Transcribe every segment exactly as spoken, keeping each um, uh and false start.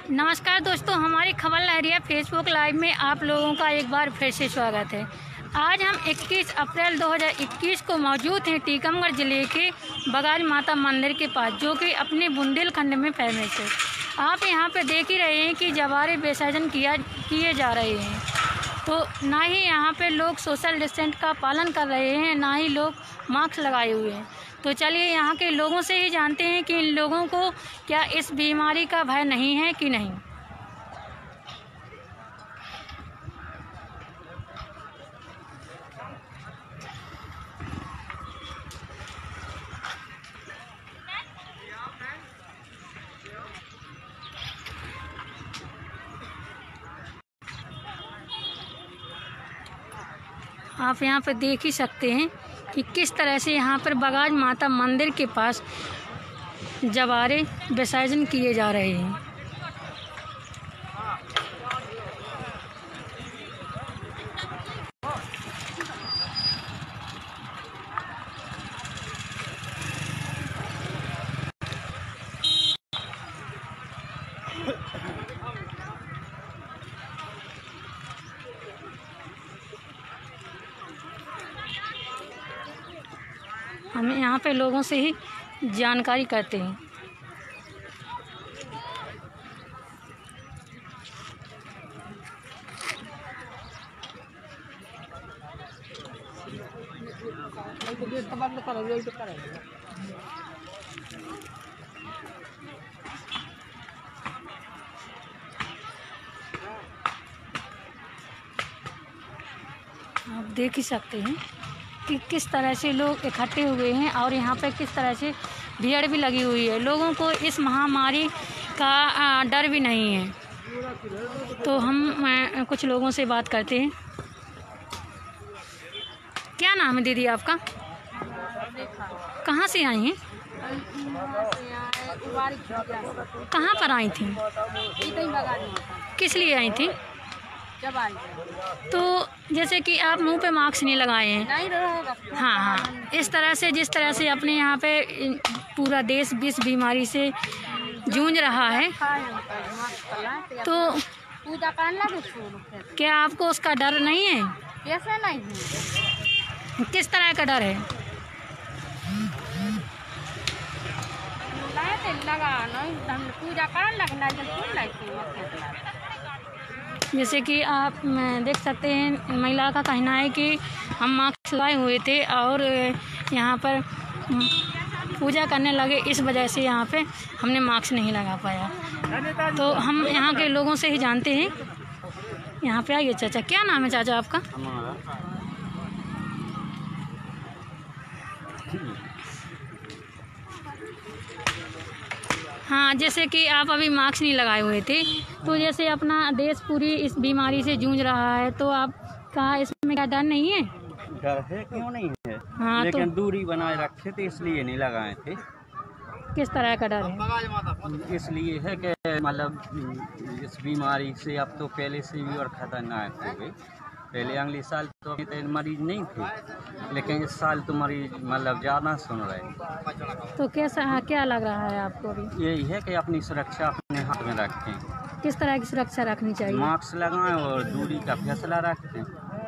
नमस्कार दोस्तों, हमारी खबर लहरिया फेसबुक लाइव में आप लोगों का एक बार फिर से स्वागत है। आज हम इक्कीस अप्रैल दो हज़ार इक्कीस को मौजूद हैं टीकमगढ़ जिले के बगाज माता मंदिर के पास, जो कि अपने बुंदेलखंड में फेमस है। आप यहां पे देख ही रहे हैं कि जवारे विसर्जन किया किए जा रहे हैं। तो ना ही यहां पे लोग सोशल डिस्टेंस का पालन कर रहे हैं, ना ही लोग मास्क लगाए हुए हैं। तो चलिए यहाँ के लोगों से ही जानते हैं कि इन लोगों को क्या इस बीमारी का भय नहीं है कि नहीं। आप यहाँ पर देख ही सकते हैं कि किस तरह से यहाँ पर बगाज माता मंदिर के पास जवारे विसर्जन किए जा रहे हैं। हम यहाँ पे लोगों से ही जानकारी करते हैं। आप देख ही सकते हैं कि किस तरह से लोग इकट्ठे हुए हैं और यहाँ पे किस तरह से भीड़ भी लगी हुई है। लोगों को इस महामारी का डर भी नहीं है। तो हम कुछ लोगों से बात करते हैं। क्या नाम है दीदी आपका? कहाँ से आई हैं? कहाँ पर आई थी? किस लिए आई थी? जब आई तो जैसे कि आप मुंह पे मास्क नहीं लगाए हैं। नहीं रहेगा। हाँ हाँ, इस तरह से जिस तरह से अपने यहाँ पे पूरा देश इस बीमारी से जूझ रहा है, तो पूजा करना क्या आपको उसका डर नहीं है? कैसे नहीं है? किस तरह का डर है? लगा नहीं पूजा कर लगना जैसे कि आप देख सकते हैं, महिला का कहना है कि हम मास्क लगाए हुए थे और यहाँ पर पूजा करने लगे, इस वजह से यहाँ पे हमने मास्क नहीं लगा पाया। तो हम यहाँ के लोगों से ही जानते हैं। यहाँ पे आइए चाचा, क्या नाम है चाचा आपका? हाँ, जैसे कि आप अभी मास्क नहीं लगाए हुए थे, तो जैसे अपना देश पूरी इस बीमारी से जूझ रहा है, तो आप कहा इसमें क्या डर नहीं है? डर है, क्यों नहीं है। हाँ, लेकिन तो दूरी बनाए रखे थे इसलिए नहीं लगाए थे। किस तरह का डर है? इसलिए है कि मतलब इस बीमारी से अब तो पहले से भी और खतरनाक हो गई। पहले अगले साल तो अभी तक मरीज नहीं थे, लेकिन इस साल तो मरीज मतलब ज़्यादा सुन रहे। तो कैसा क्या लग रहा है आपको अभी? यही है कि अपनी सुरक्षा अपने हाथ में रखें। किस तरह की सुरक्षा रखनी चाहिए? मास्क लगाएं और दूरी का फैसला रखें।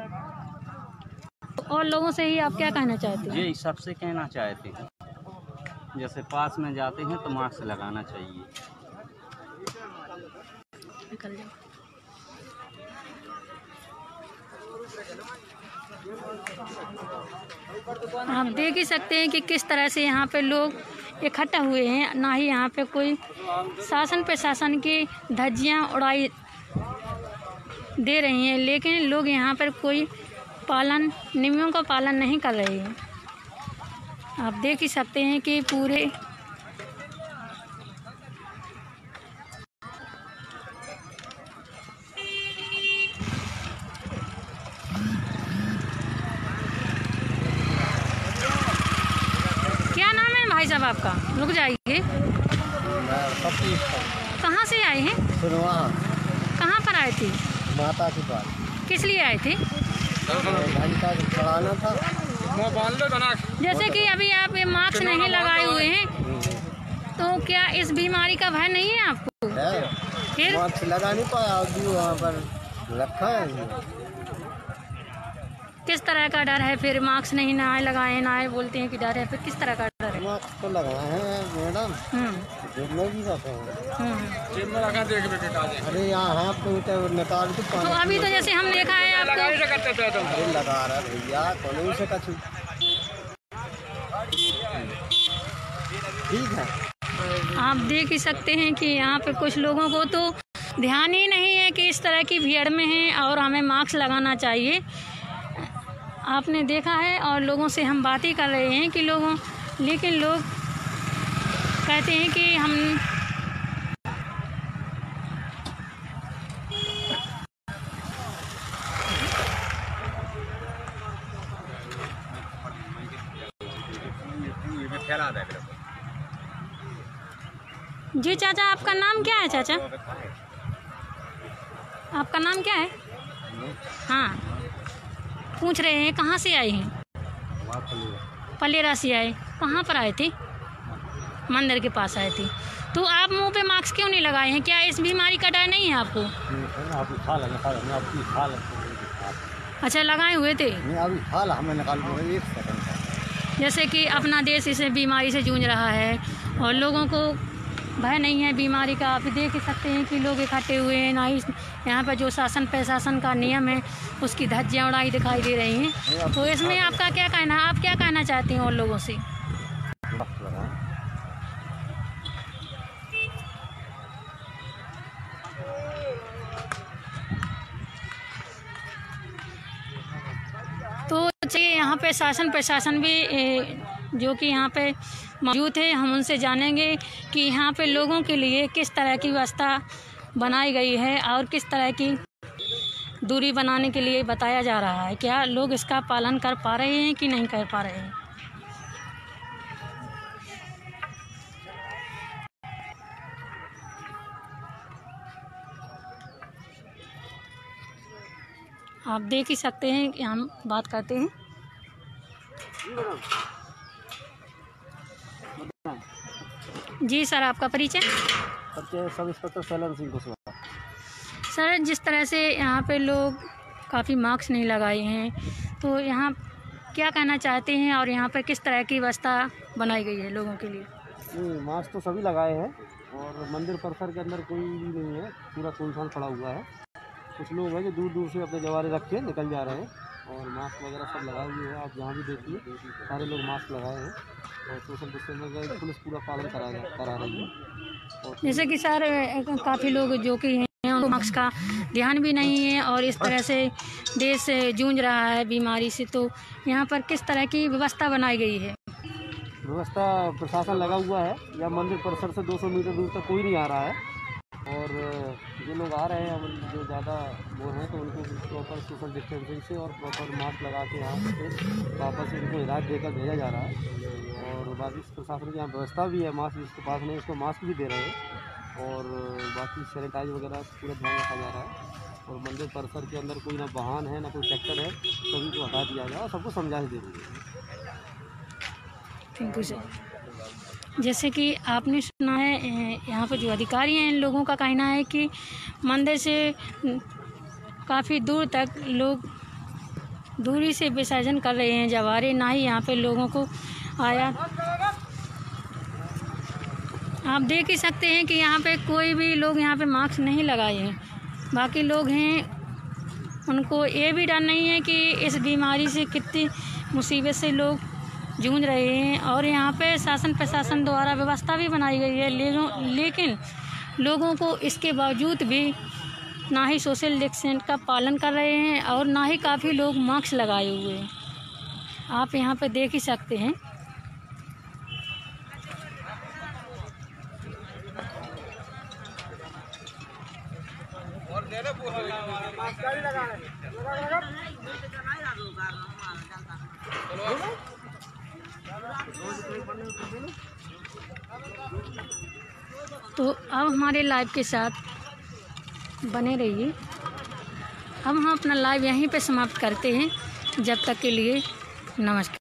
और लोगों से ही आप क्या कहना चाहते हैं? यही सबसे कहना चाहते हैं, जैसे पास में जाते हैं तो मास्क लगाना चाहिए। निकल जाओ। आप देख ही सकते हैं कि किस तरह से यहाँ पे लोग इकट्ठा हुए हैं। ना ही यहाँ पे कोई शासन प्रशासन की धज्जियाँ उड़ाई दे रही हैं, लेकिन लोग यहाँ पर कोई पालन नियमों का पालन नहीं कर रहे हैं। आप देख ही सकते हैं कि पूरे भाई साहब आपका रुक जाइए। कहाँ से आए हैं? कहाँ पर आए थे? माता के पास। किस लिए आए थे? घंटा चढ़ाना था। जैसे कि अभी आप ये मास्क नहीं लगाए हुए हैं, तो क्या इस बीमारी का भय नहीं है आपको? है। फिर मास्क लगा नहीं पाया और भी वहाँ पर रखा है। किस तरह का डर है फिर? मास्क नहीं ना आए लगाए ना आए बोलते हैं कि डर है, फिर किस तरह का डर है? मास्क तो लगाए हैं मैडम, हम्म जेब में भी रखे हैं। हम्म। जेब में रखा देख अरे यहाँ हाथ तो निकाल के तो अभी तो जैसे हम देखा है आपको अरे लगा रहा भैया तो नहीं से कछु ठीक है। आप देख ही सकते हैं कि यहाँ पे कुछ लोगों को तो ध्यान ही नहीं है कि इस तरह की भीड़ में हैं और हमें मास्क लगाना चाहिए। आपने देखा है और लोगों से हम बात ही कर रहे हैं कि लोगों, लेकिन लोग कहते हैं कि हम जी चाचा, आपका नाम क्या है चाचा? आपका नाम क्या है? हाँ, पूछ रहे हैं कहाँ से आए हैं? पलेरा से आए। कहाँ पर आए थे? मंदिर के पास आए थे। तो आप मुंह पे मास्क क्यों नहीं लगाए हैं? क्या इस बीमारी का डर नहीं है आपको? अच्छा, लगाए हुए थे। जैसे कि अपना देश इस बीमारी से जूझ रहा है और लोगों को भय नहीं है बीमारी का। आप देख ही सकते हैं कि लोग इकट्ठे हुए हैं। ना ही यहाँ पर जो शासन प्रशासन का नियम है उसकी धज्जियाँ उड़ाई दिखाई दे रही हैं। तो इसमें आपका क्या कहना है? आप क्या कहना चाहती हैं और लोगों से? तो चलिए, यहाँ पे शासन प्रशासन भी जो कि यहाँ पे मौजूद है, हम उनसे जानेंगे कि यहाँ पे लोगों के लिए किस तरह की व्यवस्था बनाई गई है और किस तरह की दूरी बनाने के लिए बताया जा रहा है। क्या लोग इसका पालन कर पा रहे हैं कि नहीं कर पा रहे हैं? आप देख ही सकते हैं कि हम बात करते हैं। जी सर, आपका परिचय? Sub inspector Sailan Singh Kushwaha. Sir, जिस तरह से यहाँ पे लोग काफ़ी मास्क नहीं लगाए हैं, तो यहाँ क्या कहना चाहते हैं और यहाँ पे किस तरह की व्यवस्था बनाई गई है लोगों के लिए? नहीं, मास्क तो सभी लगाए हैं और मंदिर परिसर के अंदर कोई भी नहीं है, पूरा सुनसान पड़ा हुआ है। कुछ लोग हैं जो दूर दूर से अपने जवारे रख के निकल जा रहे हैं और मास्क वगैरह सब लगाए हुए हैं। आप जहाँ भी देखिए सारे लोग मास्क लगाए हैं और सोशल डिस्टेंसिंग का पुलिस पूरा पालन करा करा रही है। जैसे कि सर, काफ़ी लोग जो कि हैं उनको मास्क का ध्यान भी नहीं है और इस तरह से देश जूझ रहा है बीमारी से, तो यहाँ पर किस तरह की व्यवस्था बनाई गई है? व्यवस्था प्रशासन लगा हुआ है। या मंदिर परिसर से दो सौ मीटर दूर तक कोई नहीं आ रहा है और जो लोग आ रहे हैं जो ज़्यादा वो हैं तो उनको प्रॉपर सोशल डिस्टेंसिंग से और प्रॉपर मास्क लगा के यहाँ से वापस उनको हिदायत देकर भेजा जा रहा है। और बाकी प्रशासन की यहाँ व्यवस्था भी है, मास्क जिसके पास नहीं उसको मास्क भी दे रहे हैं और बाकी सैनिटाइज वगैरह पूरा ध्यान रखा जा रहा है। और मंदिर परिसर के अंदर कोई ना वाहन है ना कोई ट्रैक्टर है, सभी को हटा दिया जाए और सबको समझा दे रही है। Thank you sir. जैसे कि आपने सुना है, यहाँ पर जो अधिकारी हैं इन लोगों का कहना है कि मंदिर से काफ़ी दूर तक लोग दूरी से विसर्जन कर रहे हैं जवारे, ना ही यहाँ पे लोगों को आया। आप देख ही सकते हैं कि यहाँ पे कोई भी लोग यहाँ पे मास्क नहीं लगाए हैं। बाकी लोग हैं उनको ये भी डर नहीं है कि इस बीमारी से कितनी मुसीबत से लोग जूझ रहे हैं और यहाँ पे शासन प्रशासन द्वारा व्यवस्था भी बनाई गई है। लेकिन लोगों को इसके बावजूद भी ना ही सोशल डिस्टेंस का पालन कर रहे हैं और ना ही काफ़ी लोग मास्क लगाए हुए हैं। आप यहाँ पे देख ही सकते हैं। तो अब हमारे लाइव के साथ बने रहिए। अब हम अपना लाइव यहीं पे समाप्त करते हैं। जब तक के लिए नमस्कार।